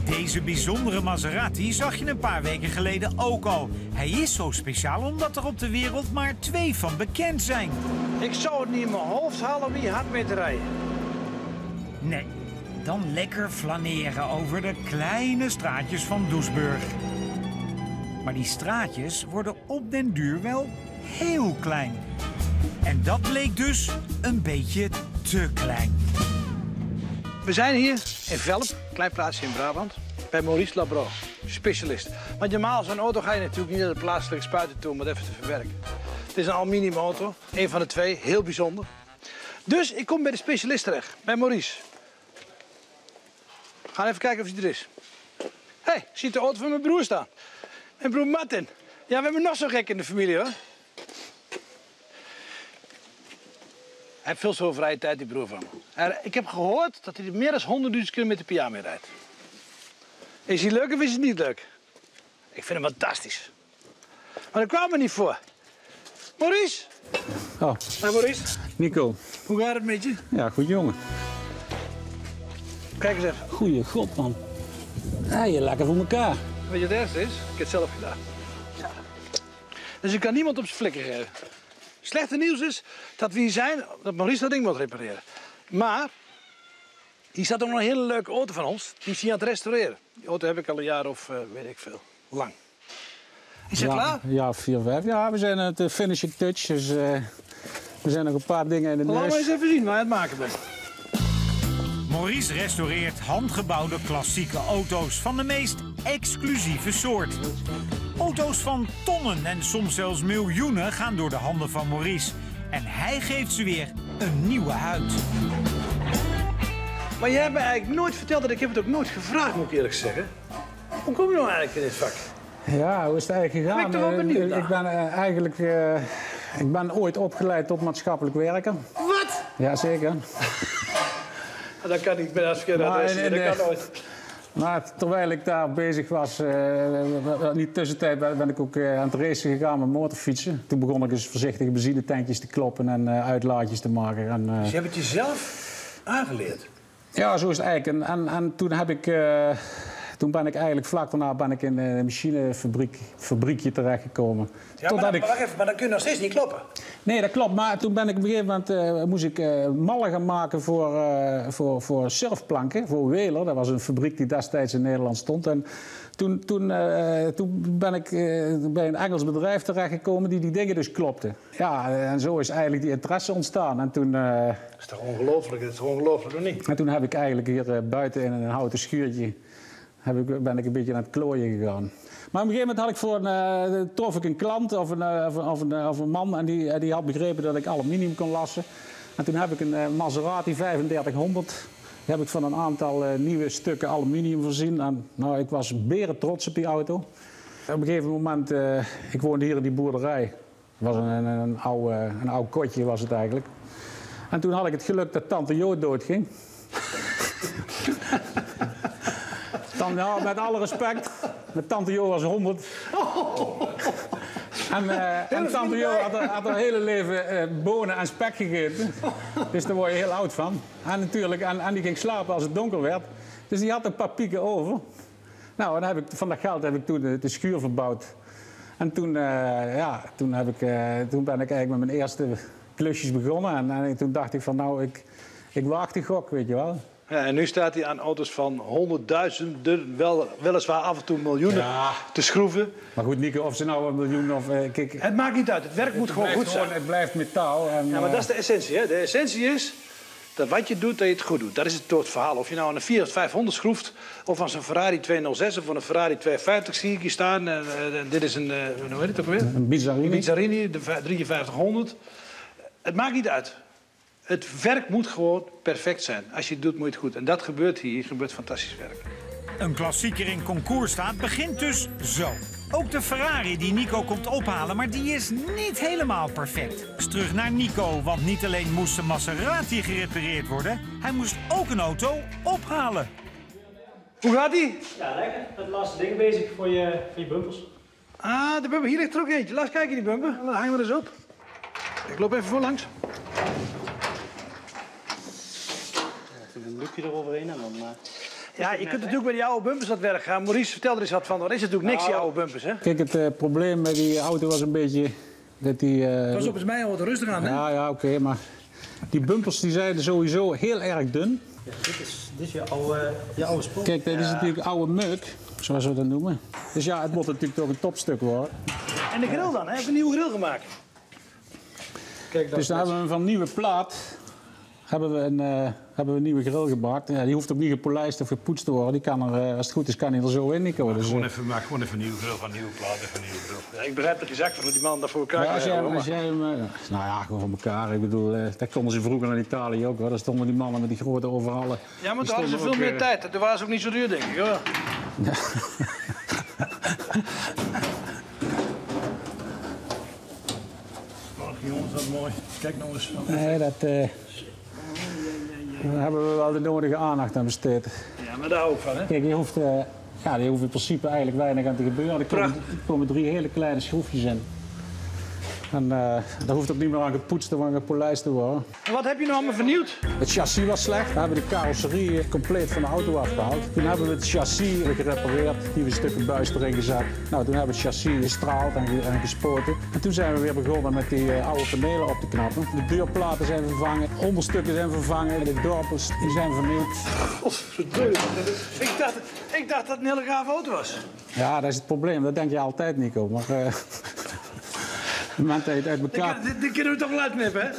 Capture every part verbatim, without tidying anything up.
Deze bijzondere Maserati zag je een paar weken geleden ook al. Hij is zo speciaal omdat er op de wereld maar twee van bekend zijn. Ik zou het niet in mijn hoofd halen wie hard mee te rijden. Nee, dan lekker flaneren over de kleine straatjes van Doesburg. Maar die straatjes worden op den duur wel heel klein. En dat bleek dus een beetje te klein. We zijn hier in Velp, klein plaatsje in Brabant, bij Maurice Labro, specialist. Want normaal zo'n auto ga je natuurlijk niet naar de plaatselijke spuiten toe om het even te verwerken. Het is een aluminium auto, een van de twee, heel bijzonder. Dus ik kom bij de specialist terecht, bij Maurice. We gaan even kijken of hij er is. Hé, hey, ik zie de auto van mijn broer staan. Mijn broer Martin. Ja, we hebben nog zo'n gek in de familie, hoor. Hij heeft veel zoveel vrije tijd, die broer van me. Ik heb gehoord dat hij meer dan honderdduizend kilometer per jaar mee rijdt. Is hij leuk of is hij niet leuk? Ik vind hem fantastisch. Maar daar kwamen we niet voor. Maurice? Oh. Hey Maurice. Nico. Hoe gaat het met je? Ja, goed jongen. Kijk eens even. Goeie god, man. Ja, je lekker voor elkaar. Weet je wat het ergste is? Ik heb het zelf gedaan. Ja. Dus ik kan niemand op zijn flikker geven. Slechte nieuws is dat we hier zijn, dat Maurice dat ding moet repareren. Maar hier staat ook nog een hele leuke auto van ons. Die is hier aan het restaureren. Die auto heb ik al een jaar of uh, weet ik veel. Lang. Is je ja, klaar? Ja, vier, vijf. Ja, we zijn aan het finishing touch. Dus uh, we zijn nog een paar dingen in de neus. Laat maar eens even zien waar je het maken bent. Maurice restaureert handgebouwde klassieke auto's van de meest exclusieve soort. Auto's van tonnen en soms zelfs miljoenen gaan door de handen van Maurice. En hij geeft ze weer een nieuwe huid. Maar jij hebt me eigenlijk nooit verteld, en ik heb het ook nooit gevraagd, moet ik eerlijk zeggen. Hoe kom je nou eigenlijk in dit vak? Ja, hoe is het eigenlijk gegaan? Ben ik toch wel benieuwd naar? Ik ben uh, eigenlijk uh, ik ben ooit opgeleid tot maatschappelijk werker. Wat? Jazeker. Dat kan niet met als verkeerde adres. Dat uh, kan nooit. Maar terwijl ik daar bezig was, uh, in die tussentijd ben ik ook uh, aan het racen gegaan met motorfietsen. Toen begon ik eens voorzichtig benzinetankjes te kloppen en uh, uitlaatjes te maken. En, uh... Dus je hebt het jezelf aangeleerd? Ja, zo is het eigenlijk. En, en, en toen heb ik... Uh, Toen ben ik eigenlijk vlak daarna ben ik in een machinefabriek fabriekje terechtgekomen. Ja, maar, dan, ik... maar wacht even, maar dan kun je nog steeds niet kloppen. Nee, dat klopt. Maar toen ben ik op een gegeven moment uh, moest ik uh, mallen gaan maken voor, uh, voor, voor surfplanken, voor Weler. Dat was een fabriek die destijds in Nederland stond. En toen, toen, uh, toen ben ik uh, bij een Engels bedrijf terechtgekomen die die dingen dus klopte. Ja, en zo is eigenlijk die interesse ontstaan. En toen, uh, dat is toch ongelooflijk? Dat is toch ongelooflijk, of niet? En toen heb ik eigenlijk hier uh, buiten in een houten schuurtje Heb ik, ben ik een beetje naar het klooien gegaan. Maar op een gegeven moment had ik voor een, uh, trof ik een klant of een, uh, of, of, een, uh, of een man en die, uh, die had begrepen dat ik aluminium kon lassen. En toen heb ik een uh, Maserati vijfendertighonderd. Die heb ik van een aantal uh, nieuwe stukken aluminium voorzien. En, nou, ik was beren trots op die auto. Op een gegeven moment, uh, ik woonde hier in die boerderij. Het was een, een, een, oude, een oud kotje was het eigenlijk. En toen had ik het geluk dat tante Jo doodging. Dan, ja, met alle respect, met tante Jo was honderd. En, uh, en tante Jo had, had haar hele leven uh, bonen en spek gegeten. Dus daar word je heel oud van. En, natuurlijk, en, en die ging slapen als het donker werd. Dus die had een paar pieken over. Nou, en dan heb ik, van dat geld heb ik toen de, de schuur verbouwd. En toen, uh, ja, toen, heb ik, uh, toen ben ik eigenlijk met mijn eerste klusjes begonnen. En, en toen dacht ik van, nou, ik, ik waag de gok, weet je wel. Ja, en nu staat hij aan auto's van honderdduizenden, wel, weliswaar af en toe miljoenen, ja, te schroeven. Maar goed, Nico, of ze nou een miljoen of... Uh, kijk, het maakt niet uit, het werk het moet gewoon goed gewoon, zijn. Het blijft metaal. En, ja, maar dat is de essentie, hè? De essentie is dat wat je doet, dat je het goed doet. Dat is het door het verhaal. Of je nou aan een Fiat vijfhonderd schroeft, of aan zo'n Ferrari tweehonderdzes of aan een Ferrari tweehonderdvijftig zie ik hier staan. Uh, uh, dit is een, uh, hoe heet het ook weer? Een Bizzarini. Een Bizzarini, de vijfenvijftighonderd. Het maakt niet uit. Het werk moet gewoon perfect zijn. Als je het doet, moet je het goed. En dat gebeurt hier. Hier gebeurt fantastisch werk. Een klassieker in concours staat begint dus zo. Ook de Ferrari die Nico komt ophalen, maar die is niet helemaal perfect. Dus terug naar Nico, want niet alleen moest de Maserati gerepareerd worden, hij moest ook een auto ophalen. Hoe gaat die? Ja, lekker. Met de laatste dingen bezig voor je, voor je bumpers. Ah, de bumper. Hier ligt er ook eentje. Laat eens kijken, die bumper. Dan hangen we er eens op. Ik loop even voorlangs. Een lukje eroverheen en dan... Uh... Ja, je kunt natuurlijk met die oude bumpers aan het werk gaan. Maurice, vertel er eens wat van. Er is natuurlijk niks, die oude bumpers, hè? Kijk, het uh, probleem met die auto was een beetje dat die... Uh, Pas op, is mijn auto rustig aan, hè? Ja, ja, oké, okay, maar die bumpers die zijn sowieso heel erg dun. Ja, dit, is, dit is je oude, je oude spul. Kijk, dit is ja. natuurlijk oude meuk, zoals we dat noemen. Dus ja, het moet natuurlijk toch een topstuk worden. En de grill dan, hè? Heb je een nieuwe grill gemaakt? Kijk, dat dus dan hebben we van nieuwe plaat hebben we een, uh, hebben we een nieuwe grill gemaakt. Ja, die hoeft ook niet gepolijst of gepoetst te worden. Die kan er, uh, als het goed is, kan hij er zo in komen. Dus, gewoon even, maak gewoon even een nieuwe grill van nieuwe plaat, even een nieuwe grill. Ja, ik begrijp dat je zakt voor die man dat voor elkaar ja, als jij, hebben, als jij hem, uh, nou ja, gewoon voor elkaar. Ik bedoel, uh, dat konden ze vroeger in Italië ook hoor. Daar stonden die mannen met die grote overallen. Ja, maar toen hadden ze veel ook, meer uh... tijd. Dat was ook niet zo duur, denk ik hoor. Ja. Jongens, dat mooi. Kijk nou eens. Nee, dat, uh, daar hebben we wel de nodige aandacht aan besteed. Ja, maar daar hou ik van, hè? Kijk, je hoeft, uh, ja, je hoeft in principe eigenlijk weinig aan te gebeuren. Er komen, er komen drie hele kleine schroefjes in. En uh, daar hoeft ook niet meer aan gepoetst of aan gepolijst te worden. En wat heb je nou allemaal vernieuwd? Het chassis was slecht. We hebben de carrosserie compleet van de auto afgehaald. Toen hebben we het chassis gerepareerd, nieuwe stukken buis erin gezet. Nou, toen hebben we het chassis gestraald en, ge en gespoten. En toen zijn we weer begonnen met die uh, oude panelen op te knappen. De deurplaten zijn vervangen, onderstukken zijn vervangen, de dorpels die zijn vernieuwd. Godverdomme. Ik dacht, ik dacht dat het een hele gave auto was. Ja, dat is het probleem. Dat denk je altijd, Nico. Maar, uh, uit elkaar... Dit, dit kunnen we toch wel uitknippen, hè?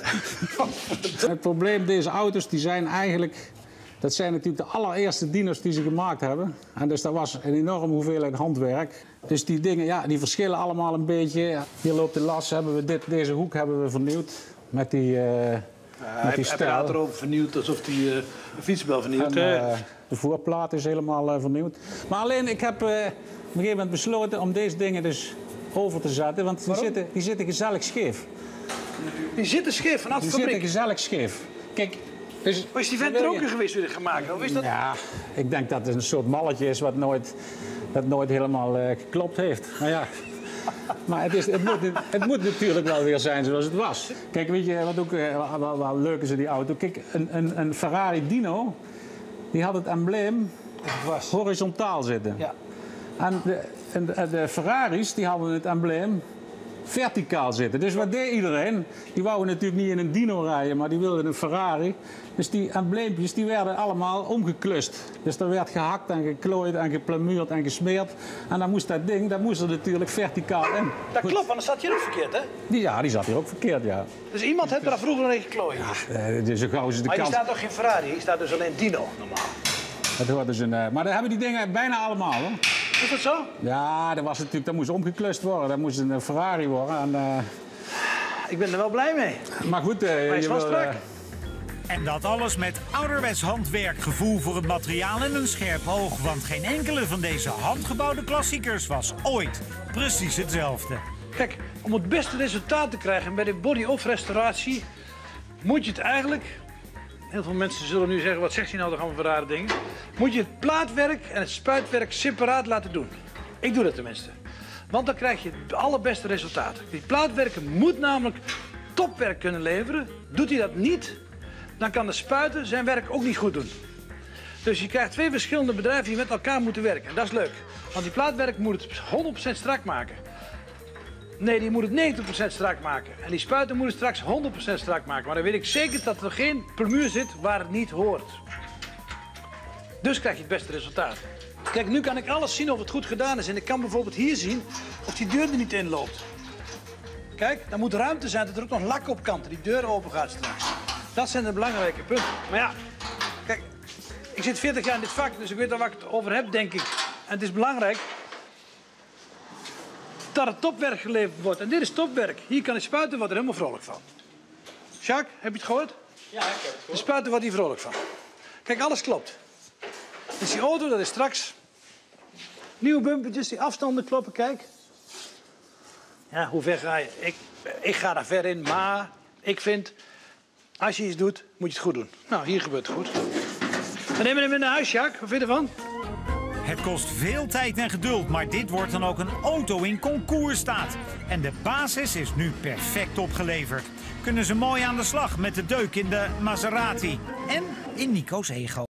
Het probleem, deze auto's die zijn eigenlijk... Dat zijn natuurlijk de allereerste dino's die ze gemaakt hebben. En dus dat was een enorme hoeveelheid handwerk. Dus die dingen, ja, die verschillen allemaal een beetje. Hier loopt de las, hebben we dit, deze hoek hebben we vernieuwd. Met die, uh, ja, met die stijl. Hij erop vernieuwd, alsof hij uh, een fietsbel vernieuwd. En, uh, de voorplaat is helemaal uh, vernieuwd. Maar alleen, ik heb uh, op een gegeven moment besloten om deze dingen dus... over te zetten, want die zitten, die zitten gezellig scheef. Die zitten scheef vanaf de die fabriek? Die zitten gezellig scheef. Kijk, dus... Was die vent er ook in geweest wie dit gemaakt had? Is dat... Ja, ik denk dat het een soort malletje is wat nooit, dat nooit helemaal uh, geklopt heeft. Maar ja, maar het, is, het, moet, het moet natuurlijk wel weer zijn zoals het was. Kijk, weet je wat ook uh, wel, wel leuk is in die auto? Kijk, een, een, een Ferrari Dino, die had het embleem was. horizontaal zitten. Ja. En de, en de, de Ferraris die hadden het embleem verticaal zitten. Dus wat deed iedereen? Die wouden natuurlijk niet in een Dino rijden, maar die wilden een Ferrari. Dus die embleempjes die werden allemaal omgeklust. Dus er werd gehakt en geklooid en geplamuurd en gesmeerd. En dan moest dat ding, dat moest er natuurlijk verticaal in. Dat klopt, want dan zat hier ook verkeerd, hè? Die, ja, die zat hier ook verkeerd, ja. Dus iemand heeft daar vroeger nog in geklooid? Ja, dus zo gauw is de maar kans... hier staat toch geen Ferrari, hier staat dus alleen Dino, normaal. Dat hoort dus een, uh, maar daar hebben die dingen bijna allemaal, hoor. Is dat zo? Ja, dat, was natuurlijk, dat moest omgeklust worden. Dat moest een Ferrari worden. En, uh... Ik ben er wel blij mee. Maar goed, uh, maar je wil... Uh... En dat alles met ouderwets handwerk, gevoel voor het materiaal en een scherp oog. Want geen enkele van deze handgebouwde klassiekers was ooit precies hetzelfde. Kijk, om het beste resultaat te krijgen bij de body-off restauratie... moet je het eigenlijk... Heel veel mensen zullen nu zeggen, wat zegt hij nou toch allemaal voor rare dingen? Moet je het plaatwerk en het spuitwerk separaat laten doen. Ik doe dat tenminste. Want dan krijg je het allerbeste resultaat. Die plaatwerker moet namelijk topwerk kunnen leveren. Doet hij dat niet, dan kan de spuiter zijn werk ook niet goed doen. Dus je krijgt twee verschillende bedrijven die met elkaar moeten werken. En dat is leuk. Want die plaatwerk moet het honderd procent strak maken. Nee, die moet het negentig procent strak maken. En die spuiter moet het straks honderd procent strak maken. Maar dan weet ik zeker dat er geen plamuur zit waar het niet hoort. Dus krijg je het beste resultaat. Kijk, nu kan ik alles zien of het goed gedaan is. En ik kan bijvoorbeeld hier zien of die deur er niet in loopt. Kijk, dan moet ruimte zijn dat er ook nog lak op kanten. Die deur open gaat straks. Dat zijn de belangrijke punten. Maar ja, kijk, ik zit veertig jaar in dit vak, dus ik weet al waar ik het over heb, denk ik. En het is belangrijk dat het topwerk geleverd wordt. En dit is topwerk. Hier kan de spuiter wordt er helemaal vrolijk van. Jacques, heb je het gehoord? Ja, ik heb het gehoord. De spuiter wordt hier vrolijk van. Kijk, alles klopt. Dus die auto, dat is straks... Nieuwe bumpertjes, die afstanden kloppen, kijk. Ja, hoe ver ga je? Ik, ik ga daar ver in, maar ik vind... Als je iets doet, moet je het goed doen. Nou, hier gebeurt het goed. Dan nemen we hem in naar huis, Jacques. Wat vind je ervan? Het kost veel tijd en geduld, maar dit wordt dan ook een auto in concours-staat. En de basis is nu perfect opgeleverd. Kunnen ze mooi aan de slag met de deuk in de Maserati. En in Nico's ego.